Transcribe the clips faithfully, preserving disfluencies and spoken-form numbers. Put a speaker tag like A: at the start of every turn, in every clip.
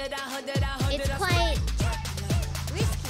A: It's quite risky.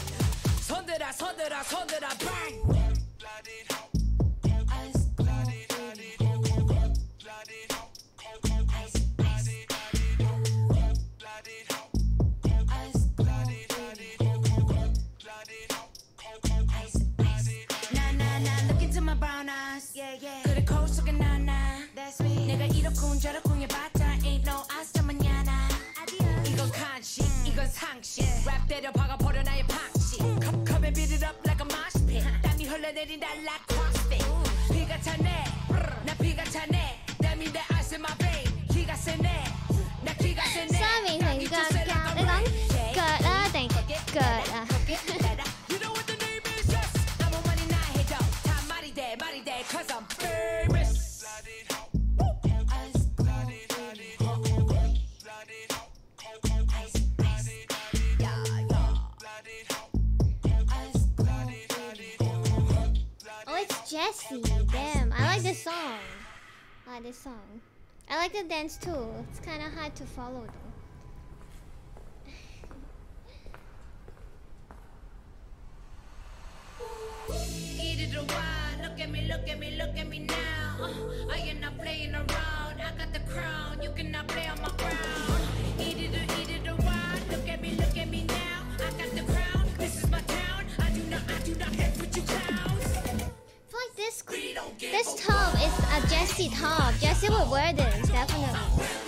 B: Yeah, yeah. 그래 거울 속에 나나. That's me. 내가 이렇쿵 저렇쿵 해봤자 ain't no 아싸 마냐나. 이건 간식, 이건 상식. 랩 때려 박아버려 나의 방식. Come, come and beat it up like a mosh pit. 땀이 흘러내린다 like crossfit. 피가 차네, 나 피가 차네. 땀이 내 ice in my vein. 기가 세네, 나 기가 세네.
A: 三名成腳腳，你講腳啊定腳啊？
B: Cause I'm famous.
A: Oh, it's Jessie. Damn, I like this song. I like this song. I like the dance too. It's kind of hard to follow though.
B: Look at me, look at me, look at me now. Uh, I am not playing around. I got the crown. You cannot play on my ground. Eat it or eat it or why? Look at me, look at me now. I got the crown. This is my town. I do not, I do not hate with you clowns.
A: I feel like this this top is a Jessie top. Jessie would wear this definitely.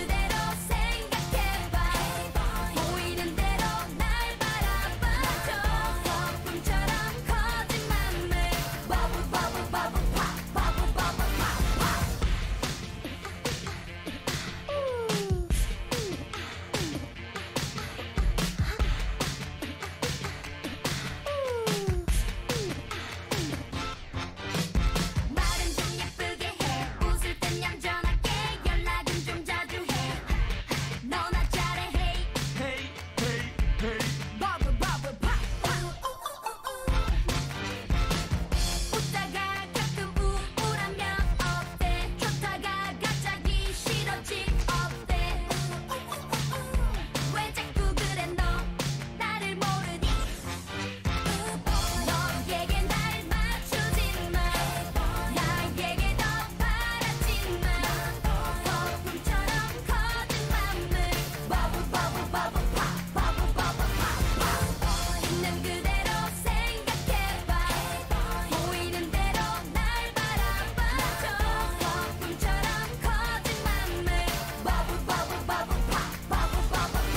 B: 그대로 생각해봐 보이는 대로 날 바라봐줘 거품처럼 커진 맘을 버블 버블 버블 팝 버블 버블 팝 팝 말은 좀 예쁘게 해 웃을 땐 얌전하게 연락은 좀 자주 해 너나 잘해 hey
C: Hey, hey, hey.
B: 버블 버블 팝 웃다가 가끔 우울하면 어때 좋다가 갑자기 싫어지 어때 왜 자꾸 그래 너 나를 모르니 너에게 날 맞추지 마 나에게 더 바라지 마 거품처럼 커진 맘을 버블 버블 버블 팝 버블 버블 팝 팝 있는 그대로 생각해봐 보이는 대로 날 바라봐줘 거품처럼 커진 맘을 버블 버블 버블 팝 버블 버블 팝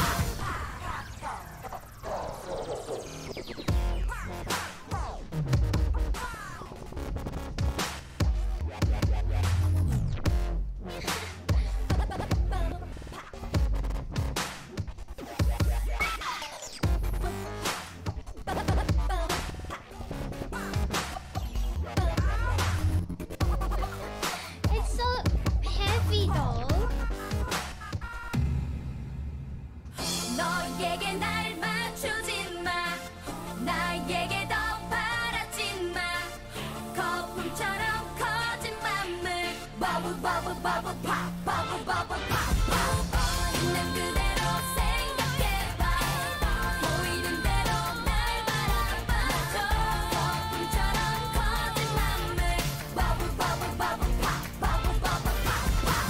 A: It's so heavy though.
B: 너에게 날 맞추지 마 나에게 더 바라지 마 거품처럼 커진 맘을 버블 버블 버블 팝 버블 버블 팝 있는 그대로 생각해봐 보이는 대로 날 바라봐줘 거품처럼 커진 맘을 버블 버블 버블 팝 버블 버블 팝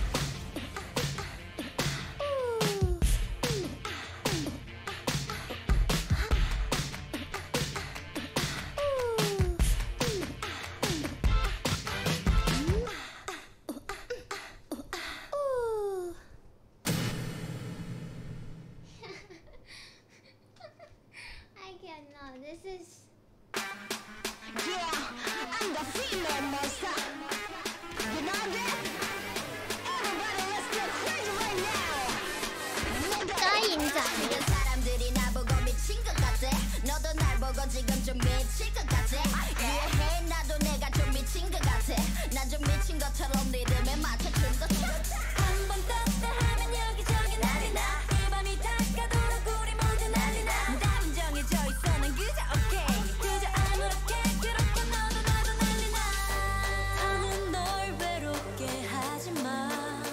A: Ooh. I cannot. This is.
D: Yeah, I'm the female monster. You know that? Everybody, let's get crazy right now.
A: 짜인자.
D: 모든 사람들이 나보고 미친 것 같아. 너도 날 보고 지금 좀 미칠 것 같아. 이해해, 나도 내가 좀 미친 것 같아. 난 좀 미친 것처럼 리듬에 맞춰준 것 같아.
B: 한번 떴다 하면 여기저기 난리 나. 이 밤이 다가도록 우리 모두 난리 나. 답은 정해져 있어 난 그저 오케이 그저 아무렇게 그렇게 너도 나도 난리 나. 더는 널 외롭게 하지 마.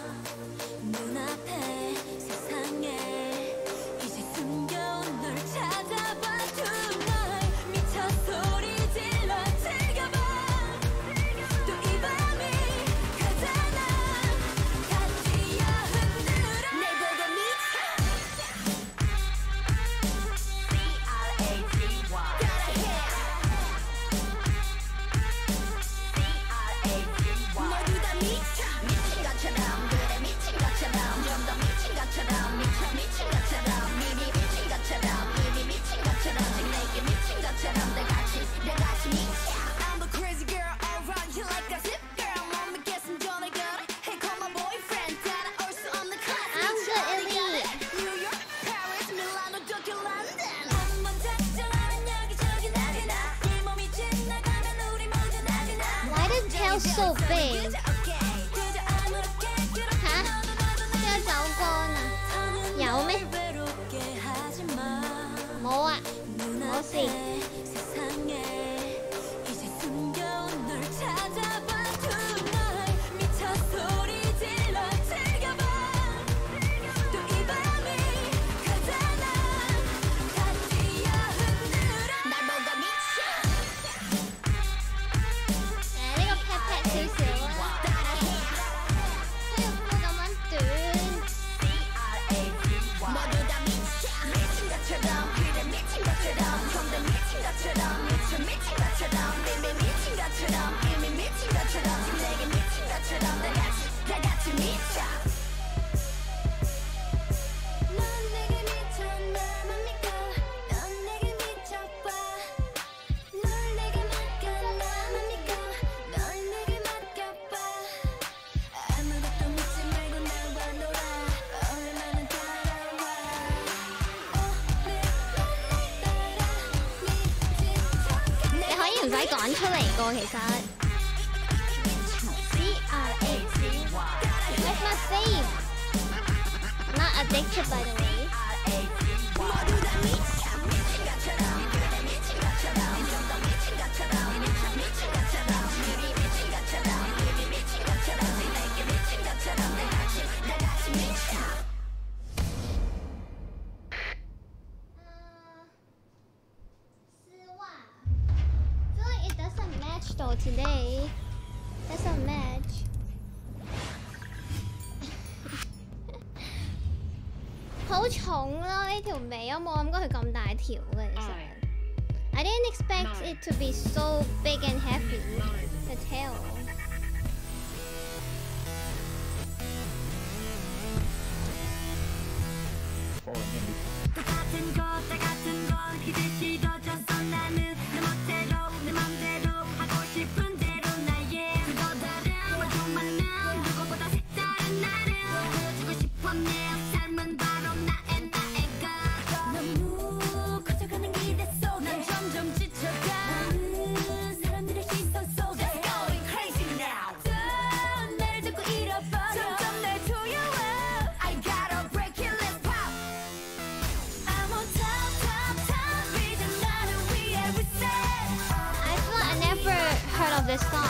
B: 눈앞에 세상에 이제 숨겨온 널 찾아봐. Tonight 미쳐 소리 질러 즐겨봐. 또 이 밤이 가잖아. 같이야 흔들어. 날 보고 미쳐. 모두 다 미쳐.
D: 미친 것처럼, 그래 미친 것처럼. 좀 더 미친 것처럼, 미쳐 미친 것처럼. 미미 미친 것처럼, 이미 미친 것처럼. 지금 내게 미친 것처럼. 다 같이, 다 같이 미쳐.
B: I'm the crazy girl around here like a zip girl. 몸에 깼으면 전에 걸어. Hey, call my boyfriend. 따라올 수 없는 class.
A: I'm so elite.
B: New York, Paris, Milano, Tokyo, London. 한번 작정하면 여기저기 난리 나. 이 몸이 지나가면 우리 모두 난리 나.
A: Why the tail so big?
B: 그저 오케이. 그저 아무렇게 그렇게
A: Hả?
B: 너도 나도 난리
A: Theo
B: 나.
A: cháu con à?
B: 더는
A: Nhậu mấy?
B: 널 외롭게 하지 마.
A: Mổ ạ. Mổ gì?
B: 세상에 이제 숨겨온 널 찾아봐. Tonight 미쳐 소리 질러 즐겨봐. 또 이 밤이 가잖아. 같이야 흔들어.
D: 날 보고 미쳐.
A: À, nó có pat pat xíu xíu á. 생각보다 많든.
D: 모두 다 미쳐. 미친 것처럼, 그래 미친 것처럼. 좀 더 미친 것처럼, 미쳐 미친 것처럼. 이미 미친 것처럼, 이미 미친 것처럼. 지금 내게 미친 것처럼. 다 같이, 다 같이 미쳐.
A: 唔使講出嚟個其實。C R A C Y That's my fave. Not addicted by the way. Though today doesn't match. 好重咯呢條尾，我冇諗過佢咁大條嘅其實。I didn't expect it to be so big and heavy. The tail. Of this song.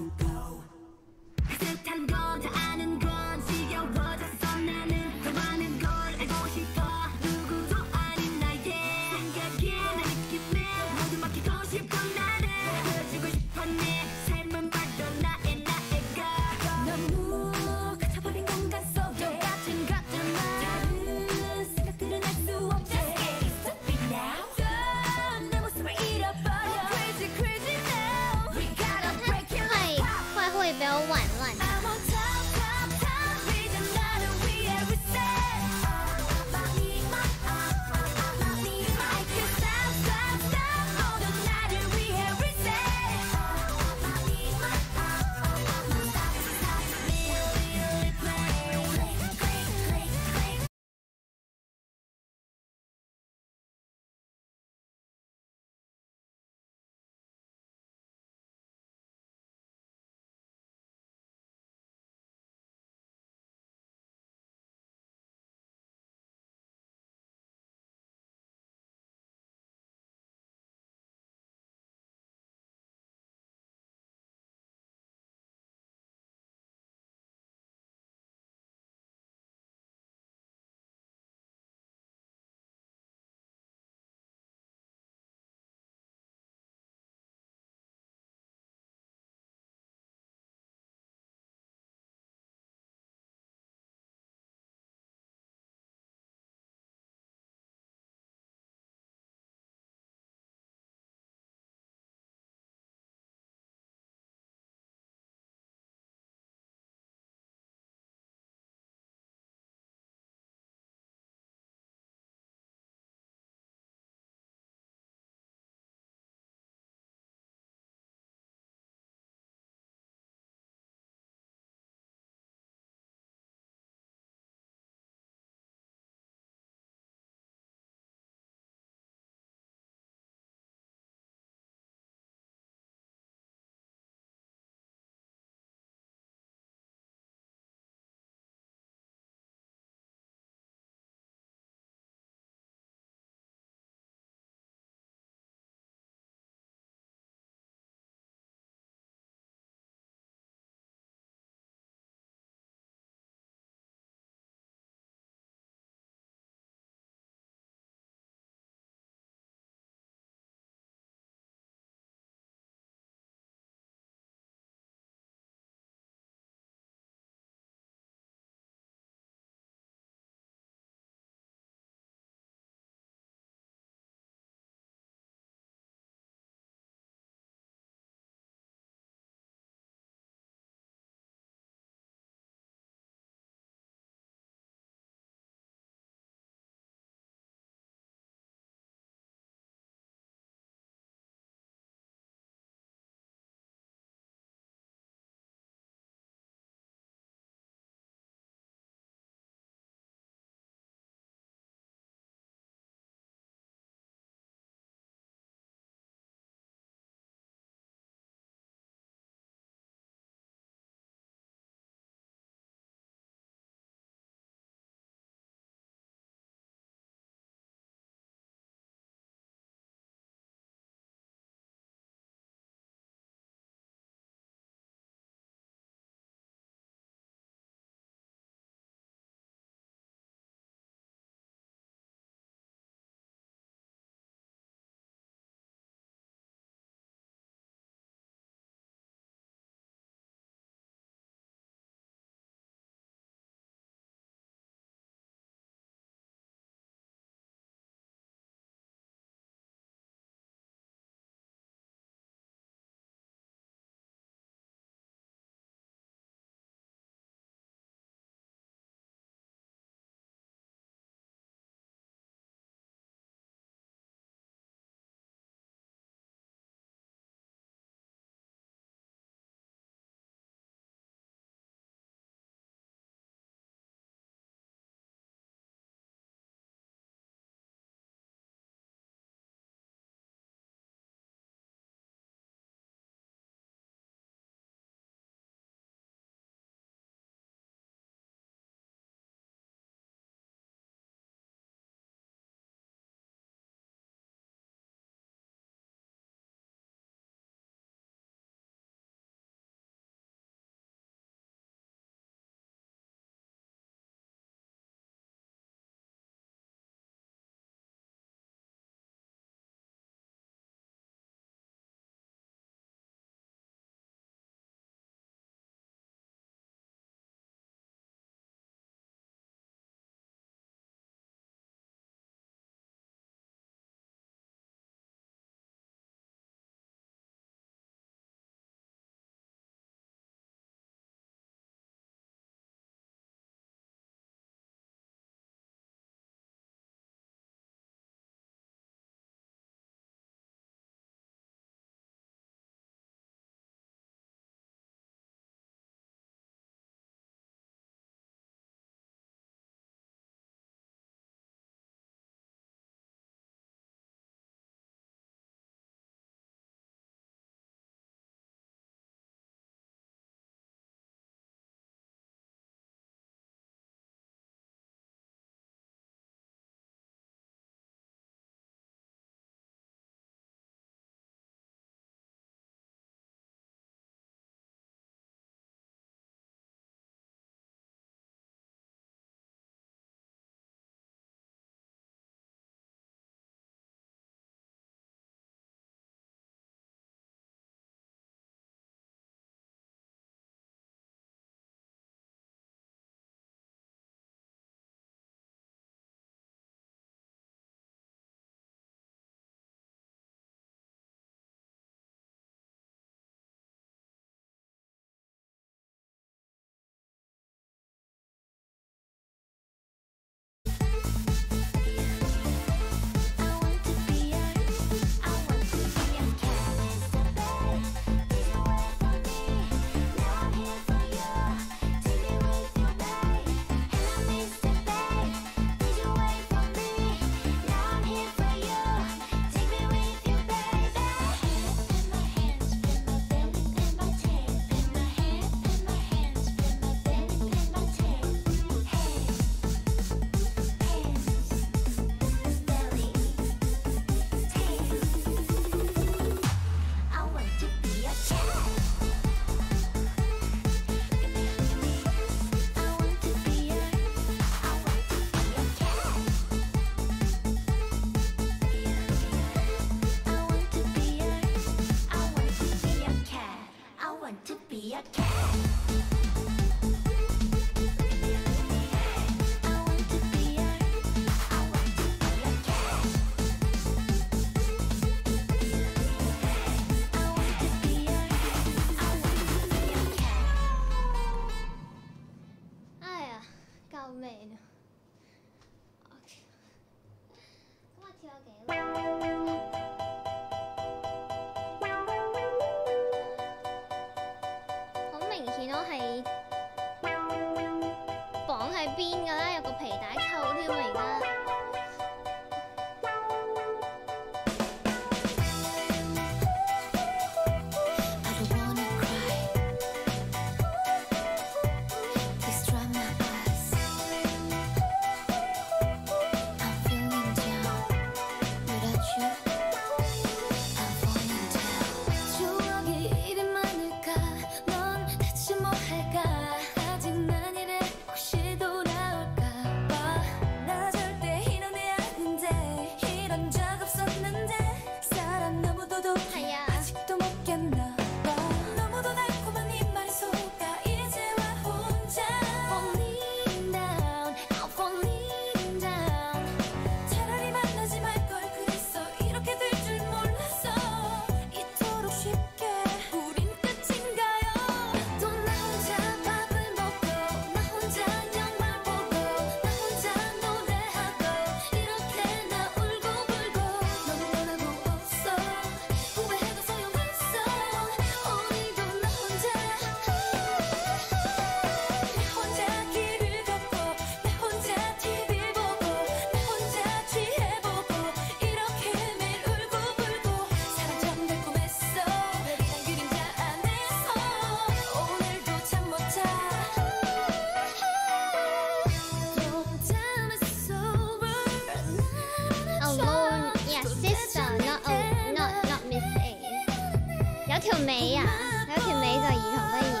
A: 尾啊，有條尾就兒童不宜。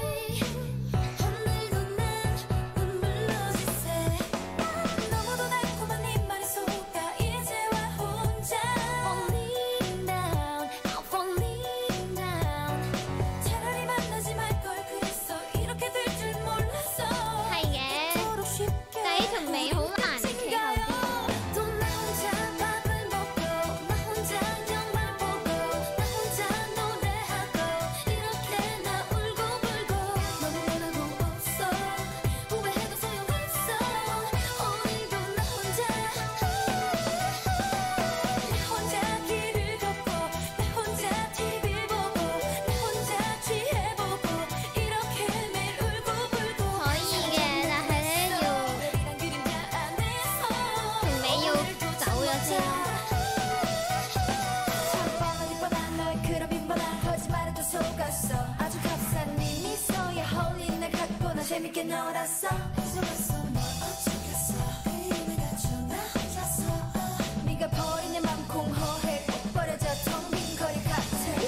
B: 재밌게 놀았어 속았어 너 어쩌겠어 그림에 갇혀 나 혼자서 네가 버린 내 맘 공허해 꼭 버려져 텅 빈 거리 같아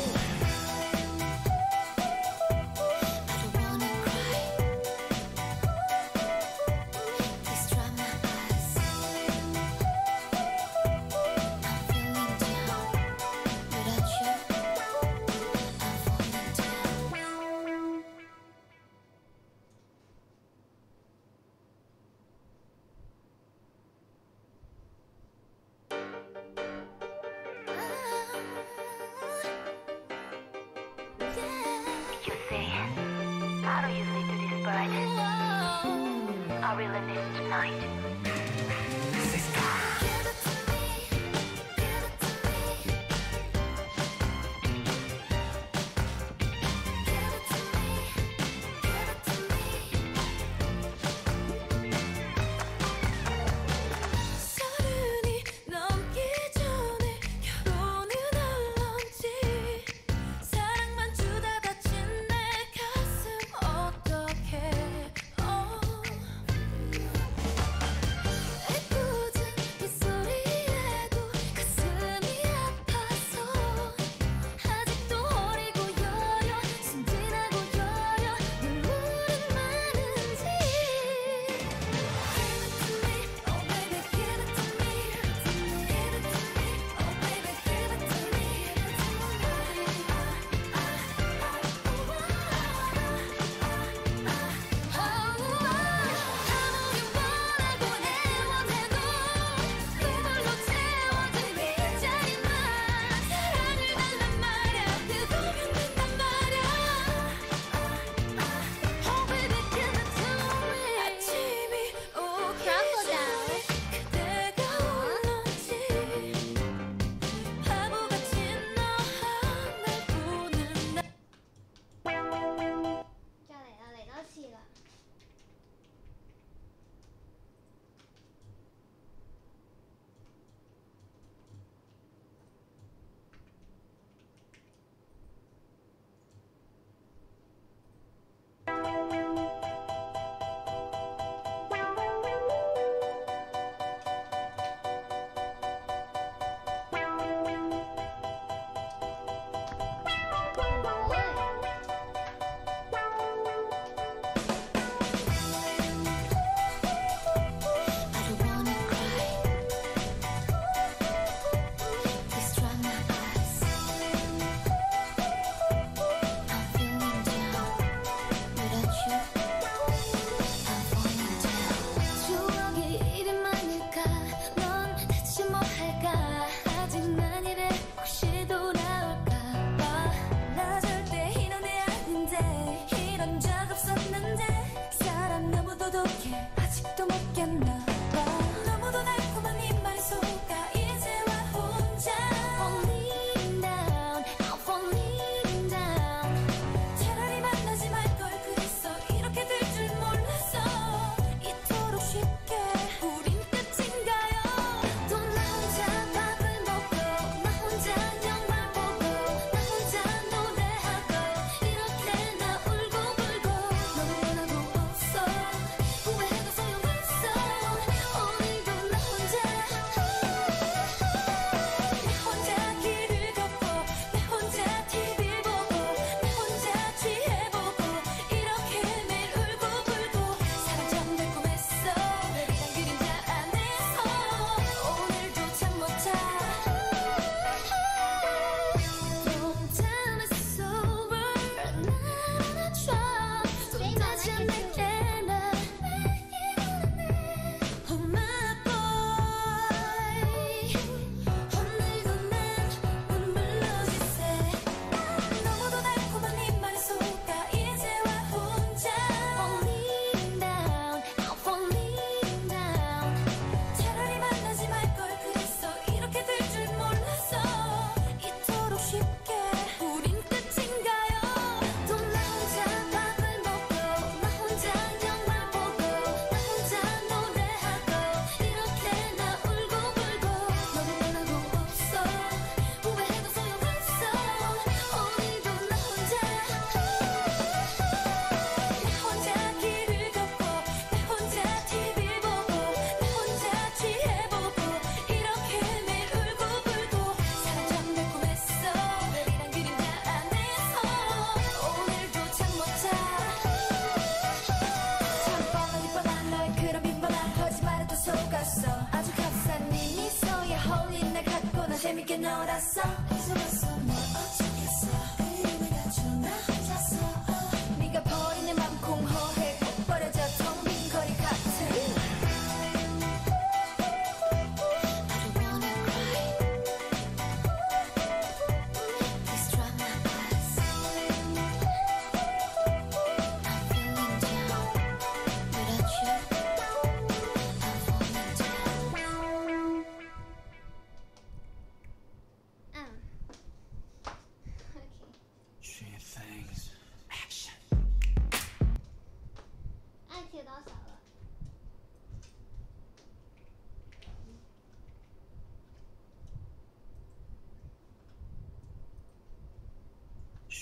B: I don't wanna cry Please dry my eyes I'm feeling down without you I'm falling down
D: How do you sleep to this bird? I really miss tonight. Sister. Give it to me, give it to me. Give it to me, give it to me.
B: 서른이 넘기 전에 결혼은 할런지 사랑만 주다 다친 내 가슴 어떡해 애꿎은 빗소리에도 가슴이 아파서 아직도 어리고 여려 순진하고 여려 눈물은 많은지 Give it to me, oh baby, give it to me Give it to me, oh baby, give it to me 아무리 원하고 애원해도 그걸로 채워진 빈자리만 사랑을 달란 말야 그거면 된단 말야 Oh baby give it to me 아침이 오기 전에 그대가 울는지 바보같이 너 하늘 보는 날
A: 再嚟啦，嚟多次啦。
B: I don't wanna cry Please dry my eyes I'm feeling down without you I'm falling down 추억이 이리 많을까 넌 대체 뭐 할까 아직 난 이래 혹시 돌아올까 봐 나 절대 이런 애 아닌데 이런 적 없었는데 사람 너무 도둑해 아직도 못 깼나 봐 너무도 달콤한 이 말이 속아 이제와 혼자
D: Falling down, I'm falling down.
B: 차라리 만나지 말걸 그랬어 이렇게 될 줄 몰랐어 이토록 쉽게 우린 끝인가요
D: 또 나 혼자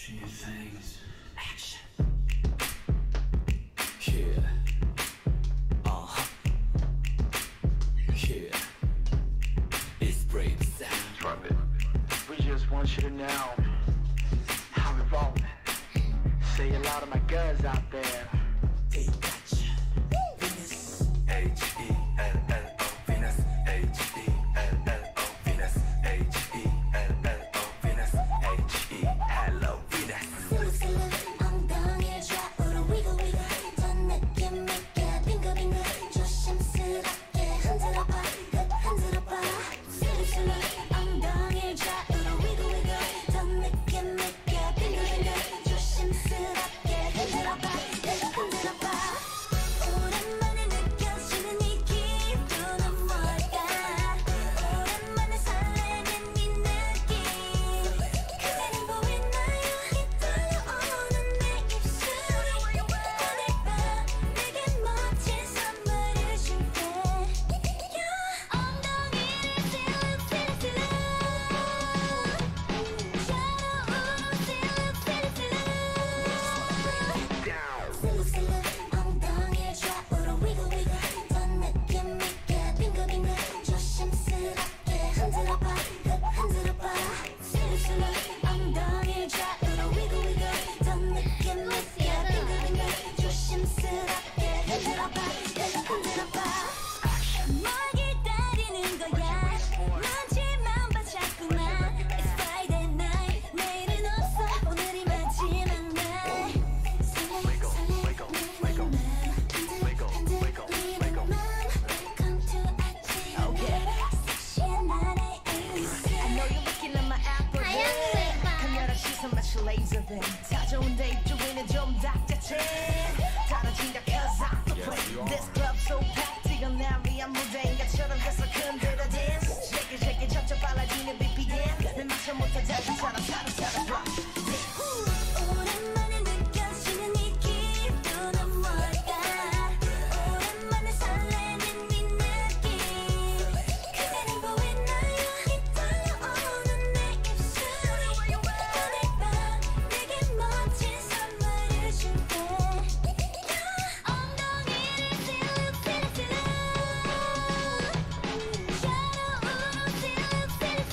C: want you to know how we roll. Say a lot of my girls out there. They got you. Venus. H E L L O. Venus. H E L L O. Venus. H E L L O. Venus. H E L O. Venus.
D: 슬슬 엉덩이를 좌우로 위고 위고 더 느낌 있게 빙글빙글 조심스럽게 흔들어봐 흔들어봐 슬슬 엉덩이를 좌우로 위고 위고 더 느낌 있게 빙글빙글 조심스럽게 흔들어봐 흔들어봐 오랜만에 느껴지는 이 기분은 뭘까 오랜만에 설레는 이 느낌 그대는 보이나요 이 떨려오는 내 입술이 오늘 밤 내게 멋진 선물을 줄게 엉덩이를 슬쩍 슬쩍 슬슬 엉덩이를 좌우로 위고 위고 더 느낌 있게 빙글빙글 조심스럽게 흔들어봐 흔들어봐 슬슬 엉덩이를 좌우로 위고 위고 더 느낌 있게 빙글빙글 조심스럽게 흔들어봐 흔들어봐 뭘 기다리는 거야 눈치만 봐 자꾸만 It's Friday night 내일은 없어 오늘이 마지막 날 설레 설레 내리는 맘 흔들리는 맘 Welcome to 아침 섹시한 나의 Irissiri
B: I know you're looking at my apple 강렬한 시선 마치 레이저든 다져온 데 입주위는 좀 닥자체 다뤄진다 cause I'm the play This club so packed 이건 날 위한 무대인 것처럼 계속 흔들어 dance Shake it shake it 점점 빨라지는 비피엠 내 미쳐 못해 자기처럼 사람 사람 rock
D: 오랜만에 느껴지는 이 기분은 뭘까 오랜만에 설레는 이 느낌 그대는 보이나요 이 떨려오는 내 입술이 오늘 밤 내게 멋진 선물을 줄게 엉덩이를 슬쩍 슬쩍 샤로우로 슬쩍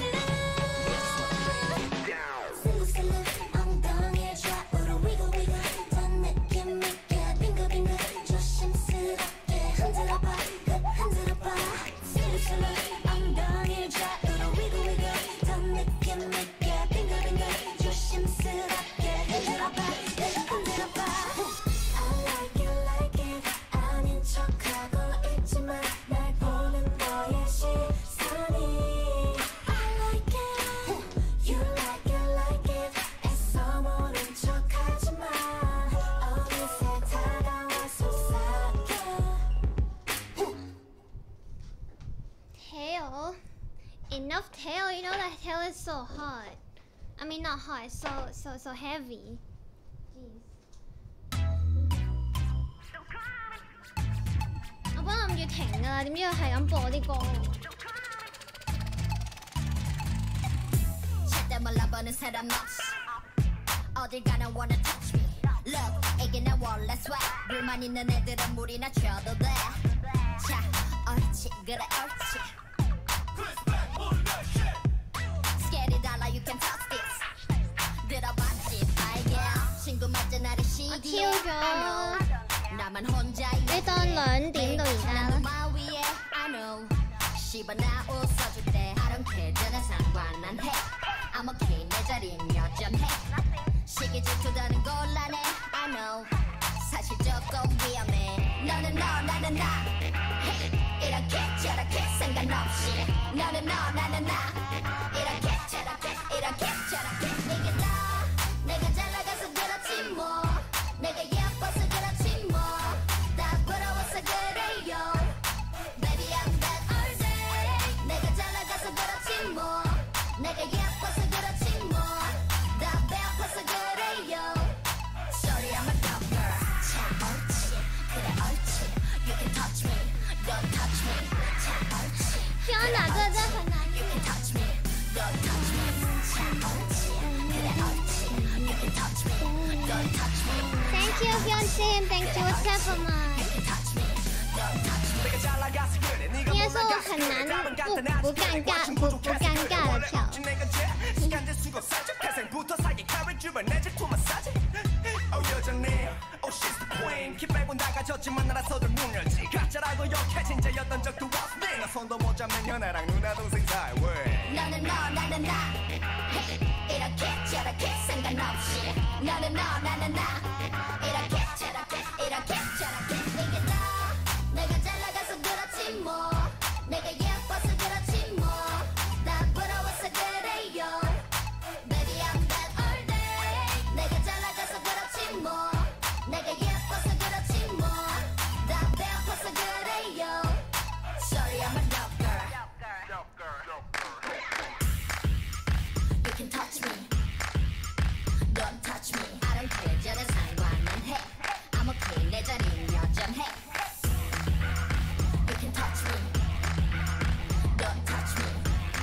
D: 슬쩍 슬슬 엉덩이를 좌우로 위고 위고 더 느낌 있게 빙글빙글 조심스럽게 흔들어봐 흔들어봐 슬슬 엉덩이를 좌우로 위고 위고 더 느낌 있게 빙글빙글 조심스럽게 흔들어봐 흔들어봐 I like it like it 아닌 척하고 있지만 날 보는 너의 시선이 I like it You like it like it 애써 모른 척하지마 어느새 다가와 속삭여 Tail enough tail you know that tail is so hot I mean not hot so so so heavy Jeez 我本來諗住停㗎，點知佢係咁播啲歌。 절대 몰라보는 사람 없이 어딜 가나 wanna touch me Look 이게 내 원래 swag 불만 있는 애들은 물이나 줘도 돼 자 옳지 그래 옳지 Scary 달라 you can touch this 들어봤지 알게 친구 맞아 나를 시기해 I know 나만 혼자 일단兩點到而家啦 I know 씹어 나 웃어줄 때 I don't care 전혀 상관 안 해 I'm okay 내 자리는 여전해 시기 질투다는 곤란해 I know 사실 조금 위험해 너는 너 나는 나 hey, 이렇게 저렇게 상관없이 너는 너 나는 나 이렇게 저렇게 이렇게 저렇게 네가 나 내가 잘 나가서 그렇지 뭐 내가 예뻐서 그렇지 뭐 다 부러워서 그래요 Baby I'm that all day 내가 잘 나가서 그렇지 뭐 내가 예뻐서 그렇지 뭐 다 배고파서 그래요 Sorry I'm a dumb girl 참 옳지 그래 옳지 You can touch me Don't touch me 참 옳지 피아나 그거很难 You can touch me Don't touch me 참 옳지 그래 옳지 You can
A: Thank you, Hyunsim. Thank you, Seven. 应该说很难不不尴尬不不尴尬的跳。
D: 나는 너 나는 나 이렇게 저렇게 상관없이 너는 너 나는 나 이렇게 저렇게 이렇게 저렇게 이게 다 내가 잘 나가서 그렇지 뭐 내가 예뻐서 그렇지 뭐 다 부러워서 그래요 Baby I'm that all day 내가 잘 나가서 그렇지 뭐 내가 예뻐서 그렇지 뭐 다 배고파서 그래요 Sorry I'm a dope girl You can touch me Don't touch me I don't care 전에 상관은 해 I'm okay 내 자리는 여전해 You can touch me Don't touch me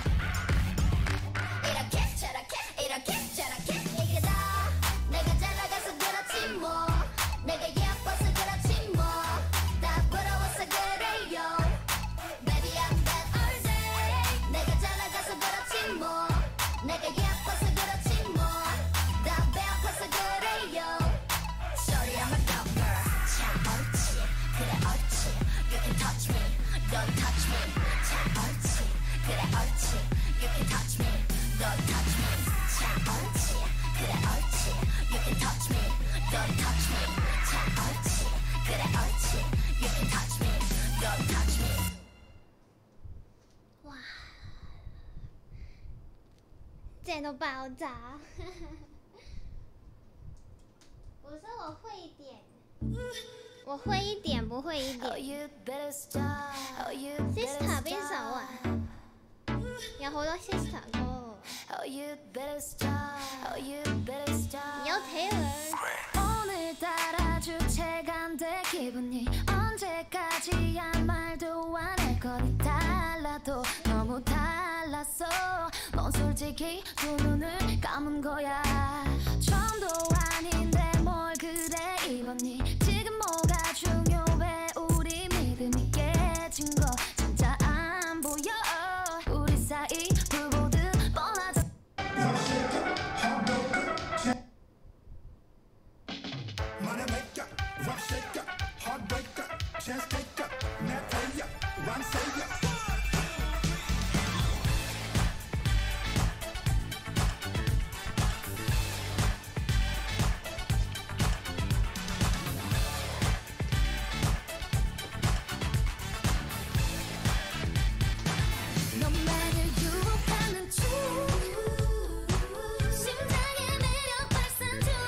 D: 이렇게 저렇게 이렇게 저렇게 이게 다 내가 잘 나가서 그렇지 뭐 내가 예뻐서 그렇지 뭐 다 부러워서 그래요 Baby I'm that all day 내가 잘 나가서 그렇지 뭐 내가 예뻐서 그렇지 뭐 다 배고파서 그래요 Sorry I'm a dope girl 참 옳지 그래 옳지 You can touch me Don't touch me 참 옳지 그래 옳지 You can touch me Don't touch me 참 옳지 그래 옳지 You can touch me Don't touch me 참 옳지 그래 옳지 You can touch me Don't touch me
A: 哇，剑都爆炸！我说我会一点，我会一点，不会一點。Sister 邊首啊？有好多 Sister 歌。有 Taylor。
B: 오늘따라 주체가 안 돼 기분이 언제까지야 말도 안 할 거니 달라도 너무 달랐어 넌 솔직히 두 눈을 감은 거야 처음도 아닌데 뭘 그래 입었니 지금 뭐가 중요해 우리 믿음이 깨진 거 진짜 안 보여 우리 사이 불보듯 뻔하잖아 너만을 유혹하는 중 심장의 매력 발산 중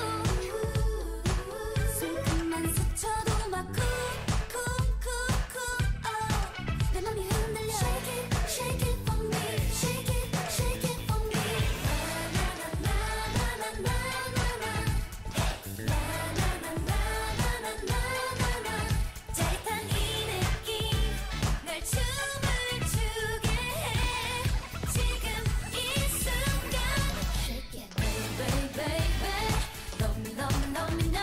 B: 손끝만 스쳐도 막 쿵쿵쿵쿵 내 맘이 흔들려 Shake it, shake it for me Shake it, shake it for me 나나나나나나나나 나나나나나나나나 짜릿한 이 느낌 날 춤을 추게 해 지금 이 순간 Shake it baby baby 너무 너무 너무 나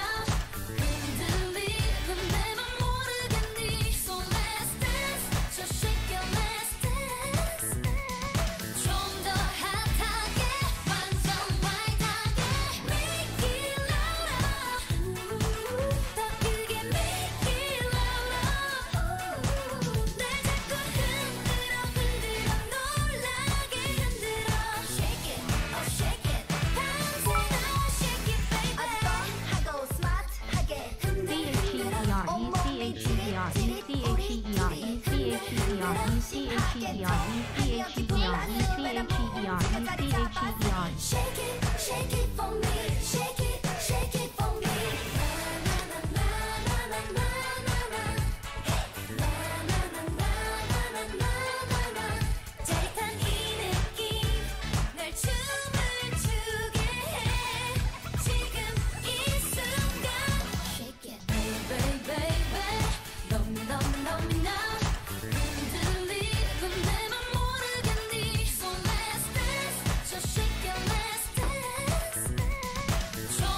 B: 흔들리는 내 맘 모르겠니 So let's dance So shake it let's dance 좀 더 핫하게 완전 와이드하게 Make it louder 더 크게 Make it louder 날 자꾸 흔들어 흔들어 놀라게 흔들어 Shake it oh shake it 밤새나 shake it baby 하고 스마트하게 흔들어 온몸이 지릿지릿 우리 둘이 흔들어 심하게 더 하얗게 불나는 Shake it, shake it for me Shake it, shake it for me 나나나나나나나나 나나나나나나나나 짜릿한 이 느낌 날 춤을 추게 해 지금 이 순간 Shake it baby baby 너무 너무 너무 나 흔들리는 내 맘 모르겠니 So let's dance So shake it let's dance 좀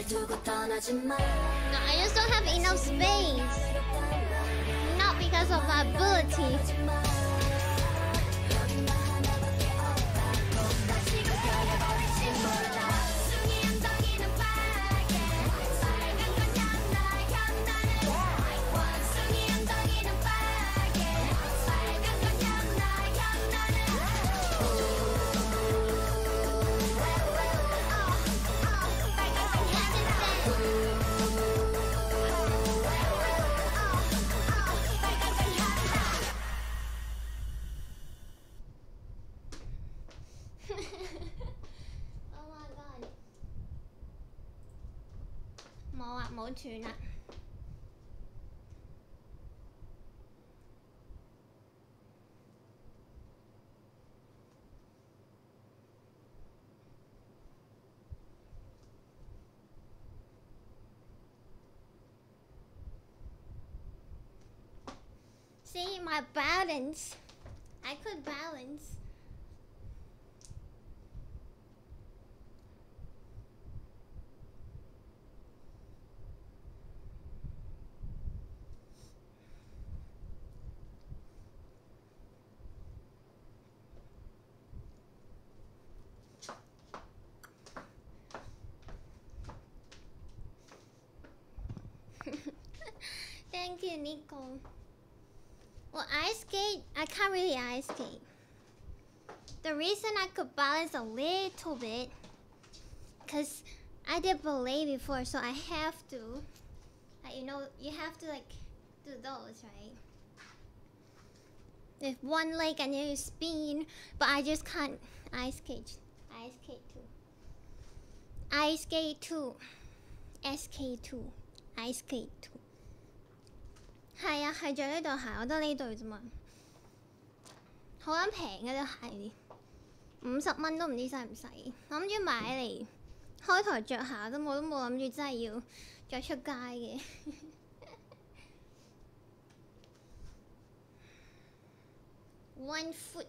A: No, I just don't have enough space. Not because of my ability. Oh my god. 冇啊，冇斷啊。See my balance. I could balance. Thank you, Nico. Well, ice skate, I can't really ice skate. The reason I could balance a little bit, cause I did ballet before, so I have to. Like, you know, you have to like do those, right? With one leg and then you spin, but I just can't ice skate. Ice skate too. Ice skate too. S K two. Ice skate too. 係啊，係着呢對鞋，我得呢對啫嘛，好撚平嘅啲鞋，五十蚊都唔知使唔使。我諗住買嚟開台着下都冇，都冇諗住真係要着出街嘅。One foot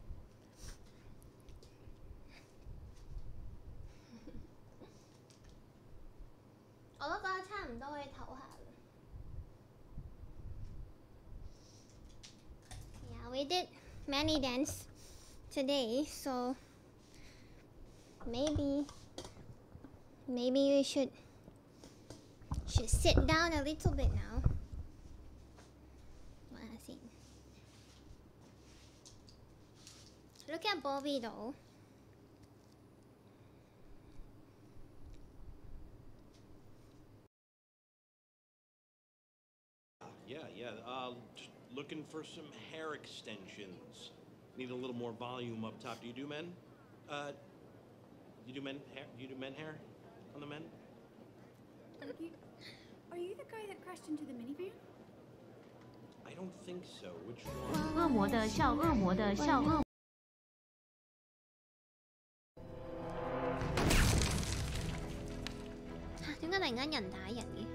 A: 我都覺得差唔多可以唞下。Yeah, we did many dance today, so maybe maybe we should should sit down a little bit now. What I think. Look at Bobby though.
E: Yeah, yeah. Uh, just looking for some hair extensions. Need a little more volume up top. Do you do men? Uh, you do men hair? Do you do men hair on the men?
F: Are you, are you the guy that crashed into the minivan?
E: I don't think so. Which one?
G: 恶魔的笑，恶魔的笑，恶。
A: 點解突然間人打人嘅？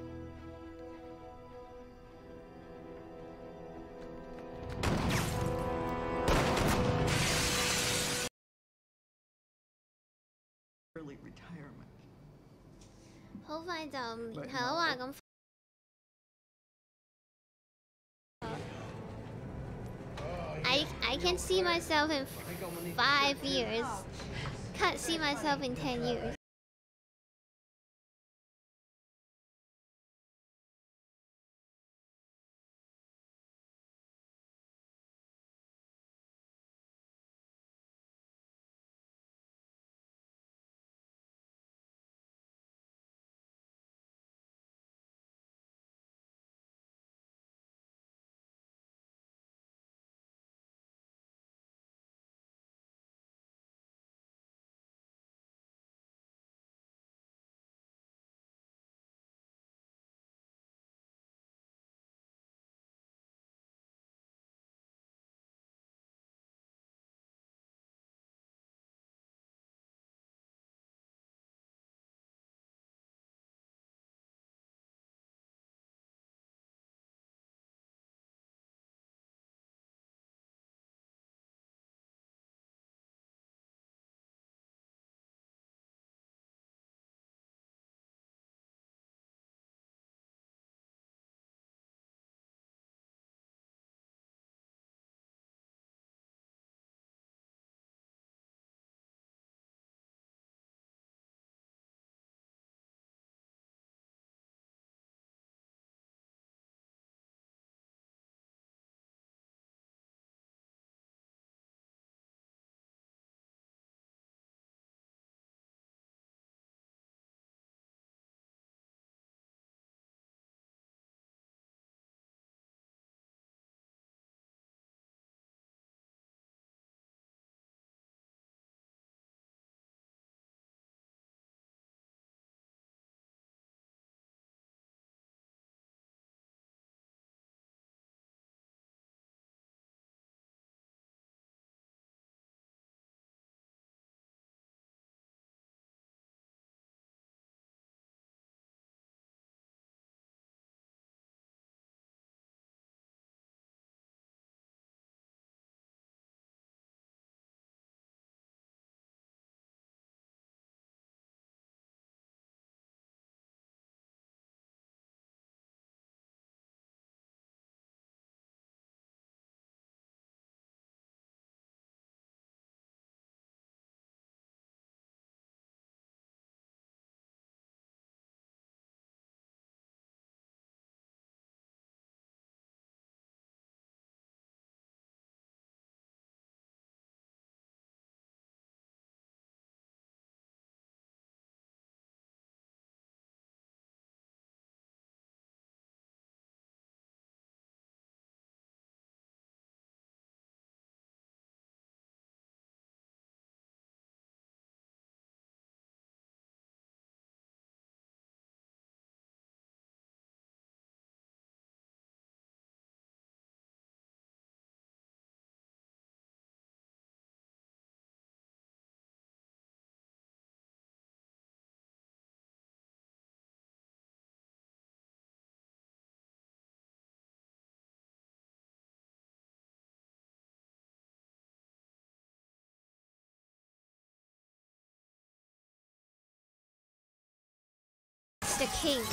H: Early retirement.
A: 好快就係咯話咁。I I can see myself in five years. Can't see myself in ten years. the king.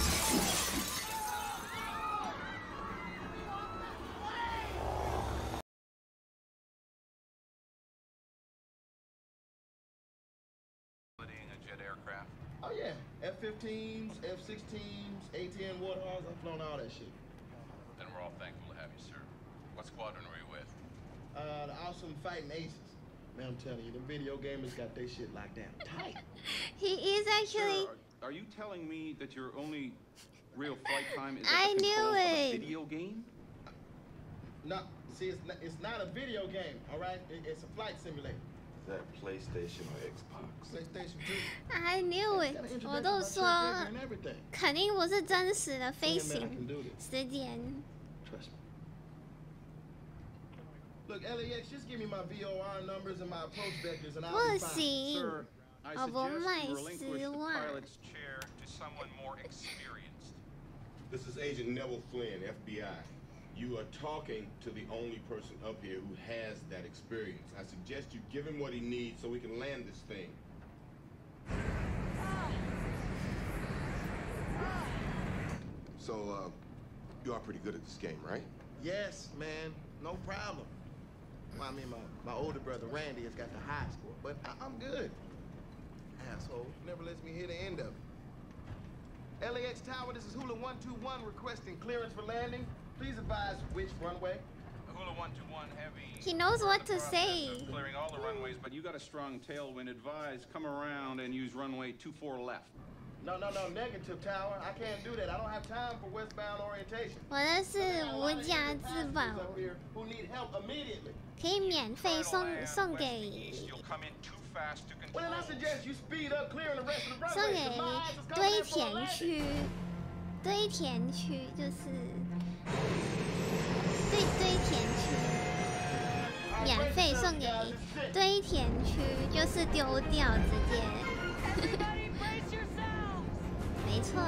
I: Oh yeah, F fifteens, F sixteens, A ten Warthogs, I've flown all that shit.
J: Then we're all thankful to have you, sir. What squadron were you with?
I: Uh, the awesome Fighting Aces. Man, I'm telling you, the video gamers got their shit locked down tight.
A: He is actually.
J: Sir, are, are you telling me that your only real flight time is
A: I
J: at the
A: knew
J: controls of a
A: it.
J: video game?
I: No, see, it's not, it's not a video game, all right? It, it's a flight simulator.
K: Is that PlayStation or Xbox?
I: PlayStation two.
A: I knew it. 我都说肯定不是真实的飞行时间。
I: Trust me. Look, L A X, just give me my V O R numbers and my approach vectors and I'll be fine.
A: 不行，
J: Sir, I
A: 我不
J: suggest
A: 卖
J: you
A: 丝
J: relinquish the
A: 袜。
J: pilot's chair to someone more experienced.
K: This is Agent Neville Flynn, F B I. You are talking to the only person up here who has that experience. I suggest you give him what he needs so we can land this thing. So, uh, you are pretty good at this game, right?
I: Yes, man, no problem. Well, I mean, my, my older brother Randy has got the high score, but I, I'm good. Asshole, never lets me hear the end of it. L A X Tower, this is Hula one two one requesting clearance for landing. Please advise which runway.
J: Hula one two one heavy.
A: He knows what to say.
J: Clearing all the runways, but you got a strong tailwind. Advise, come around and use runway two four left.
I: No, no, no, negative, Tower. I can't do that. I don't have time for westbound orientation.
A: 我的是无价之宝，
I: Who need help immediately.
A: 可以免费送送给
J: You'll come in too fast to
I: Well, then I suggest you speed up clearing the rest of the
A: 送
I: runway.
A: 给
I: My eyes is
A: 堆
I: coming in for a
A: 填
I: landing.
A: 区，堆填区就是堆堆填区，免费送给堆填区，就是丢掉直接。没错。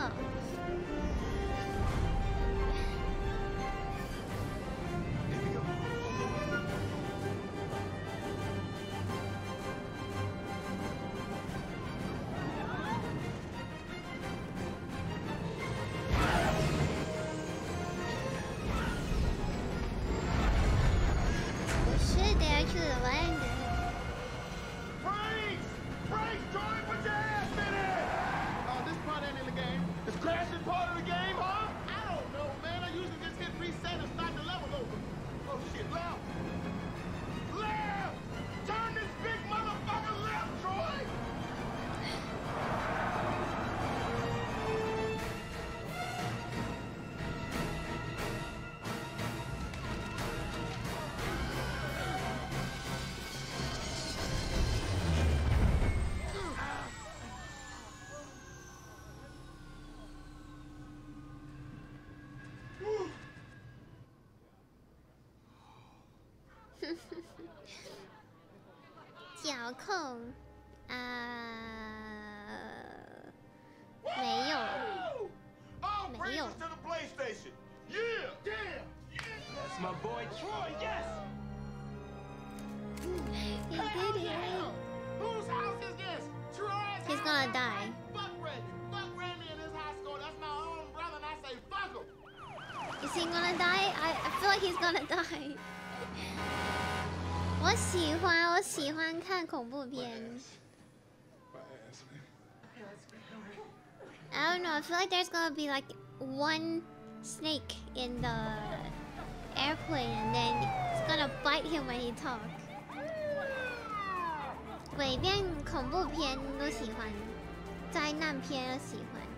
A: 不是的，去玩的。
I: Freeze! Freeze! Join with your ass in it! Oh, this part ain't in the game. Is crashing part of the game, huh? I don't know, man. I usually just hit reset and start the level over. Oh, shit. Left! Left! Turn this big motherfucker left, Troy! Woo.
A: 遥控，啊、没有，
K: Oh,
A: 没有。
K: to the PlayStation! Yeah!
I: Damn!
K: That's my boy Troy, yes!
A: He
I: Hell
A: did
I: yeah!
A: it.
I: Whose house is this? Troy's
A: He's
I: house?
A: gonna die.
I: Fuck Randy. Fuck Randy and his high score. That's my own brother, and I say fuck him.
A: Is he gonna die? I I feel like he's gonna die. 我喜欢，我喜欢看恐怖片。I don't know. I feel like there's gonna be like one snake in the airplane, and then it's gonna bite him when he talk. 鬼片、恐怖片都喜欢，灾难片都喜欢。